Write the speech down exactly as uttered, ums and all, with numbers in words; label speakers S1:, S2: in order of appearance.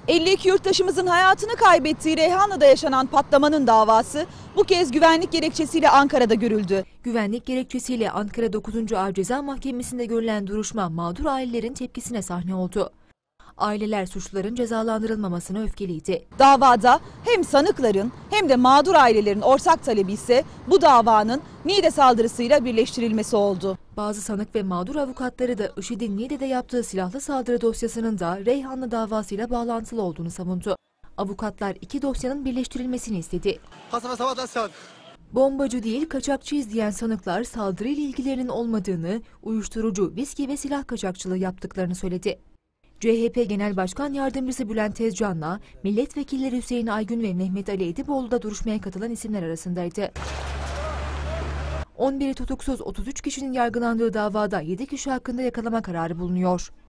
S1: elli iki yurttaşımızın hayatını kaybettiği Reyhanlı'da yaşanan patlamanın davası bu kez güvenlik gerekçesiyle Ankara'da görüldü.
S2: Güvenlik gerekçesiyle Ankara dokuzuncu Ağır Ceza Mahkemesi'nde görülen duruşma mağdur ailelerin tepkisine sahne oldu. Aileler suçluların cezalandırılmamasına öfkeliydi.
S1: Davada hem sanıkların hem de mağdur ailelerin ortak talebi ise bu davanın Niğde saldırısıyla birleştirilmesi oldu.
S2: Bazı sanık ve mağdur avukatları da IŞİD'in Niğde'de yaptığı silahlı saldırı dosyasının da Reyhanlı davasıyla bağlantılı olduğunu savundu. Avukatlar iki dosyanın birleştirilmesini istedi. Bombacı değil kaçakçıyız diyen sanıklar saldırıyla ilgilerinin olmadığını, uyuşturucu, viski ve silah kaçakçılığı yaptıklarını söyledi. C H P Genel Başkan Yardımcısı Bülent Tezcan'la milletvekilleri Hüseyin Aygün ve Mehmet Ali Ediboğlu duruşmaya katılan isimler arasındaydı. on biri tutuksuz otuz üç kişinin yargılandığı davada yedi kişi hakkında yakalama kararı bulunuyor.